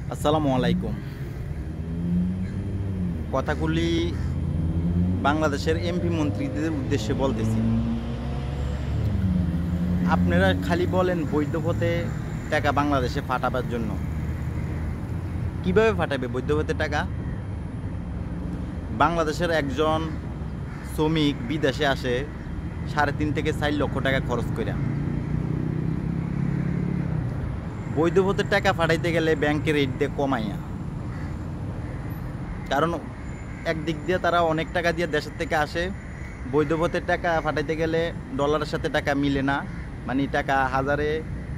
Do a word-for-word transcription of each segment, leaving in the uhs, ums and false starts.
আসসালামু আলাইকুম। কথাগুলি বাংলাদেশের এমপি মন্ত্রীদের উদ্দেশ্যে বলতেছি। আপনারা খালি বলেন বৈধ পথে টাকা বাংলাদেশে পাঠাবার জন্য। কিভাবে পাঠাবে বৈধ পথে টাকা? বাংলাদেশের একজন শ্রমিক বিদেশে আসে সাড়ে তিন থেকে চার লক্ষ টাকা খরচ করে। বৈধ পথে টাকা পাঠাইতে গেলে ব্যাংকের রেট দিয়ে কমাইয়া, কারণ একদিক দিয়ে তারা অনেক টাকা দিয়ে দেশের থেকে আসে। বৈধ পথে টাকা পাঠাইতে গেলে ডলারের সাথে টাকা মিলে না, মানে টাকা হাজারে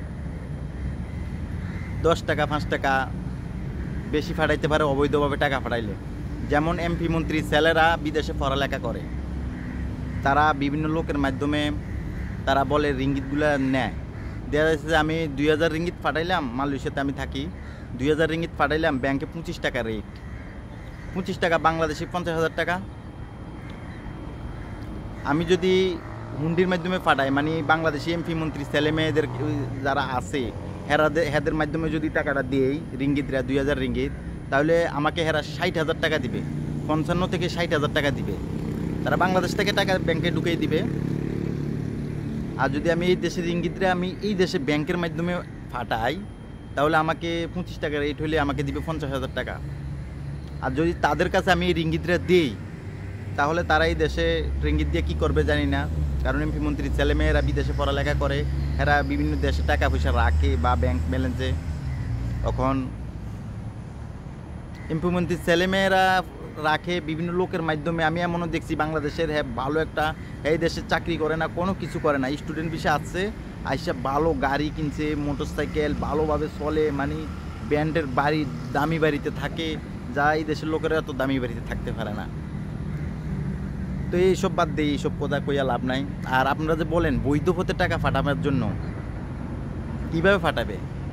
দশ টাকা পাঁচ টাকা বেশি পাঠাইতে পারে অবৈধভাবে টাকা পাঠাইলে। যেমন এমপি মন্ত্রী ছেলেরা বিদেশে পড়ালেখা করে, তারা বিভিন্ন লোকের মাধ্যমে তারা বলে রিঙ্গিতগুলো নেয়। দেখা যাচ্ছে যে আমি দুই হাজার রিঙ্গিত পাঠাইলাম, মালয়েশিয়াতে আমি থাকি, দুই হাজার রিঙ্গিত পাঠাইলাম, ব্যাংকে পঁচিশ টাকা রেট, পঁচিশ টাকা বাংলাদেশি পঞ্চাশ হাজার টাকা। আমি যদি হুন্ডির মাধ্যমে পাঠাই, মানে বাংলাদেশি এমপি মন্ত্রী ছেলে মেয়েদের যারা আছে হেরাদের হেদের মাধ্যমে যদি টাকাটা দিই রিঙ্গিতরা দুই হাজার রিঙ্গিত, তাহলে আমাকে হেরা ষাট হাজার টাকা দিবে, পঞ্চান্ন থেকে ষাট হাজার টাকা দিবে। তারা বাংলাদেশ থেকে টাকা ব্যাংকে ঢুকিয়ে দিবে। আর যদি আমি এই দেশের রিঙ্গিতরা আমি এই দেশে ব্যাংকের মাধ্যমে পাঠাই, তাহলে আমাকে পঁচিশ টাকা রেট হলে আমাকে দিবে পঞ্চাশ হাজার টাকা। আর যদি তাদের কাছে আমি এই রিঙ্গিতরা দিই, তাহলে তারা এই দেশে রিঙ্গিত দিয়ে কী করবে জানি না, কারণ এমপি মন্ত্রীর ছেলেমেয়েরা বিদেশে পড়ালেখা করে, এরা বিভিন্ন দেশে টাকা পয়সা রাখে বা ব্যাংক ব্যালেন্সে। তখন এমপি মন্ত্রীর ছেলেমেয়েরা রাখে বিভিন্ন লোকের মাধ্যমে। আমি এমনও দেখছি বাংলাদেশের হ্যাঁ ভালো একটা এই দেশে চাকরি করে না, কোনো কিছু করে না, স্টুডেন্ট বিষয়ে আসছে, আইসা ভালো গাড়ি কিনছে, মোটর সাইকেল ভালোভাবে চলে, মানে ব্যান্ডের বাড়ি দামি বাড়িতে থাকে, যা এই দেশের লোকেরা এত দামি বাড়িতে থাকতে পারে না। তো এইসব বাদ দিয়ে এইসব কথা কইয়া লাভ নাই। আর আপনারা যে বলেন বৈধ পথে টাকা পাঠাবার জন্য, কীভাবে পাঠাবে?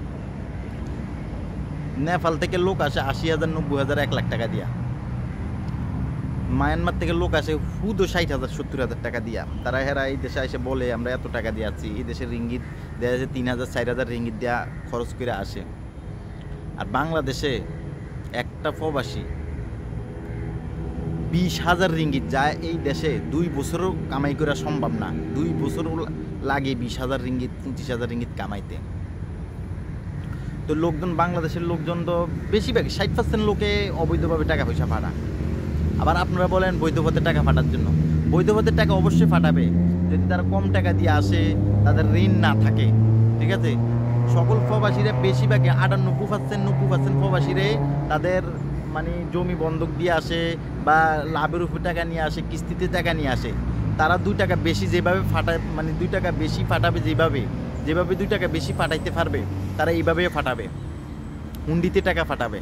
নেপাল থেকে লোক আসে আশি হাজার নব্বই হাজার এক লাখ টাকা দিয়া, মায়ানমার থেকে লোক আসে হুদো ষাট হাজার সত্তর হাজার টাকা দিয়া। তারা হেরা এই দেশে এসে বলে আমরা এত টাকা দিয়ে আছি, এই দেশের রিঙ্গিত দেখা যাচ্ছে তিন হাজার চার হাজার রিঙ্গিত দেওয়া খরচ করে আসে। আর বাংলাদেশে একটা প্রবাসী বিশ হাজার রিঙ্গিত যায় এই দেশে দুই বছরও কামাই করা সম্ভব না, দুই বছরও লাগে বিশ হাজার রিঙ্গিত পঁচিশ হাজার রিঙ্গিত কামাইতে। তো লোকজন বাংলাদেশের লোকজন তো বেশিরভাগ ষাট পার্সেন্ট লোকে অবৈধভাবে টাকা পয়সা পাঠায়। আবার আপনারা বলেন বৈধ পথে টাকা পাঠার জন্য, বৈধ পথে টাকা অবশ্যই পাঠাবে যদি তারা কম টাকা দিয়ে আসে, তাদের ঋণ না থাকে, ঠিক আছে? সকল প্রবাসীরা বেশিরভাগ আটানব্বই পার্সেন্ট নব্বই পার্সেন্ট প্রবাসীরে তাদের মানে জমি বন্ধক দিয়ে আসে বা লাভের উপর টাকা নিয়ে আসে, কিস্তিতে টাকা নিয়ে আসে। তারা দুই টাকা বেশি যেভাবে ফাটায়, মানে দুই টাকা বেশি ফাটাবে, যেভাবে যেভাবে দুই টাকা বেশি ফাটাইতে পারবে তারা এইভাবে ফাটাবে, হুন্ডিতে টাকা ফাটাবে,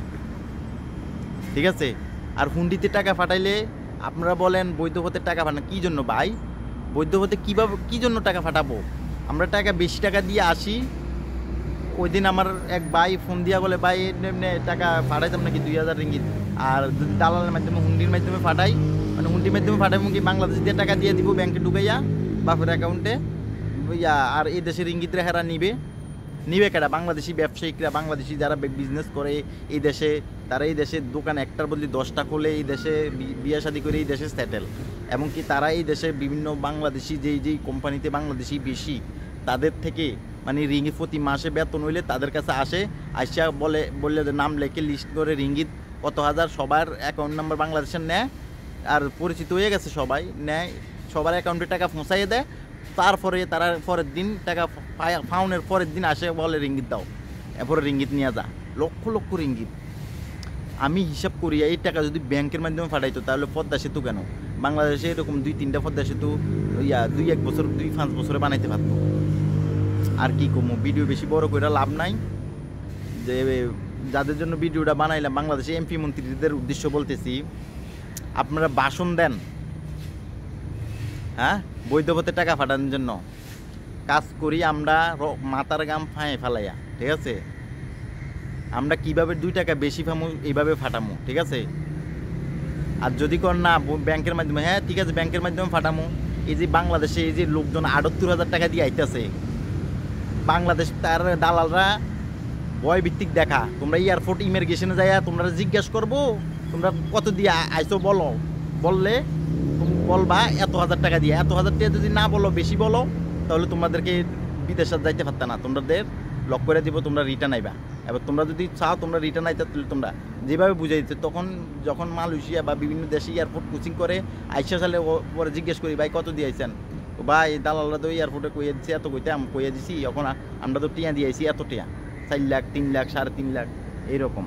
ঠিক আছে? আর হুন্ডিতে টাকা ফাটাইলে আপনারা বলেন বৈধ পথে টাকা ফাটান কী জন্য ভাই? বৈধ পথে কীভাবে কী জন্য টাকা ফাটাবো? আমরা টাকা বেশি টাকা দিয়ে আসি। ওই দিন আমার এক ভাই ফোন দিয়া বলে ভাই এমনি টাকা ফাটাইতাম নাকি দুই হাজার রিঙ্গিত, আর যদি দালালের মাধ্যমে হুন্ডির মাধ্যমে ফাটাই, মানে হুন্ডির মাধ্যমে ফাটাইবো কি বাংলাদেশ দিয়ে টাকা দিয়ে দিব ব্যাংকে ঢুকাইয়া বাপের অ্যাকাউন্টে, ইয়া আর এই দেশের রিঙ্গিতরা হেরা নিবে নিবে কেটা? বাংলাদেশি ব্যবসায়িকরা, বাংলাদেশি যারা বিজনেস করে এই দেশে, তারা এই দেশে দোকান একটার বদলে দশটা খোলে, এই দেশে বিয়ে শাদি করে এই দেশে সেটেল। এমনকি তারা এই দেশে বিভিন্ন বাংলাদেশি যেই যেই কোম্পানিতে বাংলাদেশি বেশি, তাদের থেকে মানে রিঙ্গিত প্রতি মাসে বেতন হইলে তাদের কাছে আসে, আইসা বলে বললে নাম লেখে লিস্ট করে রিঙ্গিত কত হাজার সবার অ্যাকাউন্ট নাম্বার বাংলাদেশের নেয়, আর পরিচিত হয়ে গেছে সবাই নেয়, সবার অ্যাকাউন্টে টাকা পৌঁছাইয়ে দেয়। তারপরে তারা পরের দিন টাকা ফাউনের পরের দিন আসে বলে রিঙ্গিত দাও, এরপরে রিঙ্গিত নিয়ে যা, লক্ষ লক্ষ রিঙ্গিত। আমি হিসাব করি এই টাকা যদি ব্যাংকের মাধ্যমে পাঠাইতো তাহলে পদ্মা সেতু কেন বাংলাদেশে এরকম দুই তিনটা পদ্মা সেতু ইয়া দুই এক বছর দুই পাঁচ বছরে বানাইতে পারতো। আর কি কমো, ভিডিও বেশি বড় করে লাভ নাই। যে যাদের জন্য ভিডিওটা বানাইলাম বাংলাদেশে এমপি মন্ত্রীদের উদ্দেশ্য বলতেছি, আপনারা ভাষণ দেন হ্যাঁ বৈধ পথে টাকা পাঠানোর জন্য, কাজ করি আমরা মাথার গাম ফাঁয়ে ফেলাইয়া, ঠিক আছে? আমরা কিভাবে দুই টাকা বেশি ফামু এইভাবে ফাটামো, ঠিক আছে? আর যদি কর না ব্যাংকের মাধ্যমে, হ্যাঁ ঠিক আছে ব্যাংকের মাধ্যমে ফাটামো। এই যে বাংলাদেশে এই যে লোকজন আটাত্তর হাজার টাকা দিয়ে আইতেছে, বাংলাদেশ তার দালালরা ভয় ভিত্তিক দেখা। তোমরা এয়ারপোর্ট ইমিগ্রেশনে যাইয়া তোমরা জিজ্ঞেস করবো তোমরা কত দিয়ে আইসো বলো, বললে বলবা এত হাজার টাকা দিয়ে। এত হাজার টাকা যদি না বলো, বেশি বলো, তাহলে তোমাদেরকে বিদেশে যাইতে পারতে না, তোমাদের লক করে দিব, তোমরা রিটার্ন আইবা। এবার তোমরা যদি চাও তোমরা রিটার্ন আইতে, তাহলে তোমরা যেভাবে বুঝাই দিতে, তখন যখন মালয়েশিয়া বা বিভিন্ন দেশে এয়ারপোর্ট কোচিং করে আইসা সালে পরে জিজ্ঞেস করি ভাই কত দিয়ে আইছেন, ভাই দালালরা তো এয়ারপোর্টে কইয়ে দিচ্ছে এত, কইতে আমি কইয়ে দিছি, এখন আমরা তো টিয়া দিয়ে আইছি এত টিয়া, চার লাখ তিন লাখ সাড়ে তিন লাখ এইরকম।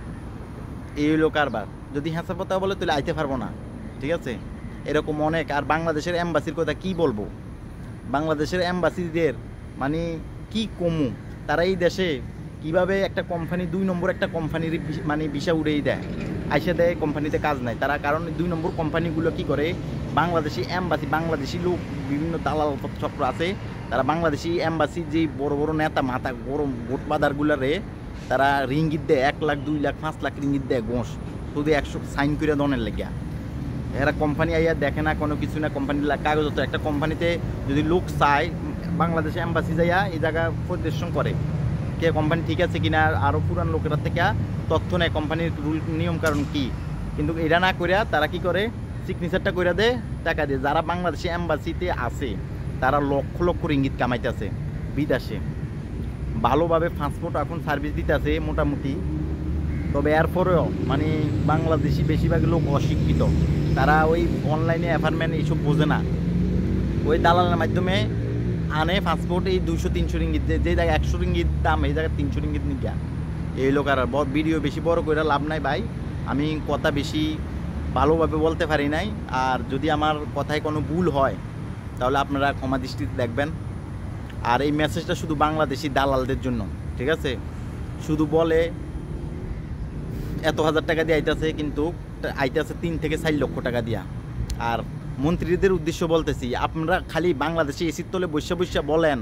এই হইলো কারবার। যদি হ্যাঁসার কথা বলে তাহলে আইতে পারবো না, ঠিক আছে? এরকম অনেক। আর বাংলাদেশের এম্বাসির কথা কি বলবো, বাংলাদেশের এম্বাসিদের মানে কি কমু, তারা এই দেশে কিভাবে একটা কোম্পানি দুই নম্বর একটা কোম্পানির মানে ভিসা উড়েই দেয়, আইসা দেয়, কোম্পানিতে কাজ নাই তারা। কারণ দুই নম্বর কোম্পানিগুলো কি করে, বাংলাদেশি এম্বাসি, বাংলাদেশি লোক বিভিন্ন দালাল চক্র আছে, তারা বাংলাদেশি এম্বাসির যে বড় বড় নেতা মাথা গরম ভোটবাদারগুলারে তারা রিঙ্গিত দেয়, এক লাখ দুই লাখ পাঁচ লাখ রিঙ্গিত দেয় গোঁস, শুধু একশো সাইন করে দনের লেগিয়া। এরা কোম্পানি আইয়া দেখে না কোনো কিছু না, কোম্পানির কাগজত। একটা কোম্পানিতে যদি লোক চায়, বাংলাদেশে এম্বাসি যাইয়া এই জায়গা পরিদর্শন করে কে কোম্পানি ঠিক আছে কিনা, আরও পুরান লোকেরা থেকে তথ্য নেয় কোম্পানির রুল নিয়ম কারণ কী। কিন্তু এটা না করিয়া তারা কি করে, সিগনেচারটা করে দেয়, টাকা দিয়ে। যারা বাংলাদেশে এম্বাসিতে আছে তারা লক্ষ লক্ষ রিঙ্গিত কামাইতেছে বিদেশে, ভালোভাবে পাসপোর্ট এখন সার্ভিস দিতেছে মোটামুটি। তবে এরপরেও মানে বাংলাদেশি বেশিরভাগ লোক অশিক্ষিত, তারা ওই অনলাইনে অ্যাপার্টমেন্ট এইসব বোঝে না, ওই দালালের মাধ্যমে আনে পাসপোর্ট এই দুশো তিনশো রিঙ্গিত, যে জায়গায় একশো রিঙ্গিত দাম এই জায়গায় তিনশো রিঙ্গিত নিকা। এই লোক আর ভিডিও বেশি বড় করে লাভ নাই ভাই, আমি কথা বেশি ভালোভাবে বলতে পারি নাই। আর যদি আমার কথায় কোনো ভুল হয় তাহলে আপনারা ক্ষমা দৃষ্টিতে দেখবেন। আর এই মেসেজটা শুধু বাংলাদেশি দালালদের জন্য, ঠিক আছে? শুধু বলে এত হাজার টাকা দিয়ে আইতেছে, কিন্তু আইতেছে তিন থেকে চার লক্ষ টাকা দিয়া। আর মন্ত্রীদের উদ্দেশ্য বলতেছি, আপনারা খালি বাংলাদেশে এসির তলে বসে বসে বলেন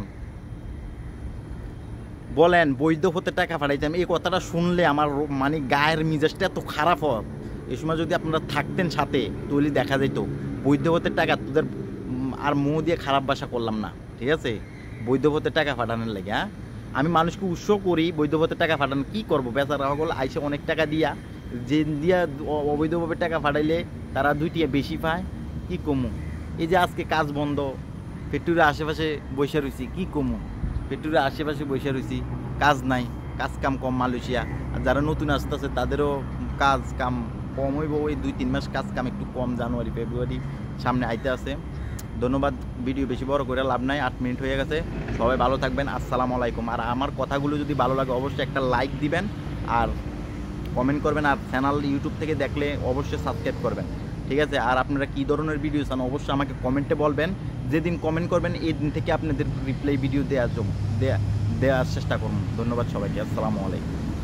বলেন বৈধ হতে টাকা পাঠাইতাম, এই কথাটা শুনলে আমার মানে গায়ের মিজাজটা এত খারাপ হয়। এই সময় যদি আপনারা থাকতেন সাথে তাহলে দেখা যেত বৈধ হতে টাকা, তোদের আর মুখ দিয়ে খারাপ ভাষা করলাম না, ঠিক আছে? বৈধ হতে টাকা পাঠানোর লাগে, হ্যাঁ আমি মানুষকে উৎস করি বৈধ হতে টাকা পাঠানো, কী করবো? বেচারা হল আইসে অনেক টাকা দিয়া, যে দিয়া অবৈধভাবে টাকা পাঠাইলে তারা দুইটিয়া বেশি পায়, কি কমু? এই যে আজকে কাজ বন্ধ, ফ্যাক্টরির আশেপাশে বসে রয়েছি, কি কমু? ফ্যাক্টরির আশেপাশে বসে রয়েছি, কাজ নাই, কাজ কাম কম মালয়েশিয়া। আর যারা নতুন আসতেছে তাদেরও কাজ কাম কম হইব, ওই দুই তিন মাস কাজ কাম একটু কম, জানুয়ারি ফেব্রুয়ারি সামনে আইতে আছে। ধন্যবাদ, ভিডিও বেশি বড় করে লাভ নাই, আট মিনিট হয়ে গেছে। সবাই ভালো থাকবেন, আসসালামু আলাইকুম। আর আমার কথাগুলো যদি ভালো লাগে অবশ্যই একটা লাইক দিবেন আর কমেন্ট করবেন, আর চ্যানেল ইউটিউব থেকে দেখলে অবশ্যই সাবস্ক্রাইব করবেন, ঠিক আছে? আর আপনারা কী ধরনের ভিডিও চান অবশ্যই আমাকে কমেন্টে বলবেন, যেদিন কমেন্ট করবেন এই দিন থেকে আপনাদের রিপ্লাই ভিডিও দেওয়ার জন্য দেওয়া দেওয়ার চেষ্টা করুন। ধন্যবাদ সবাইকে, আসসালামু আলাইকুম।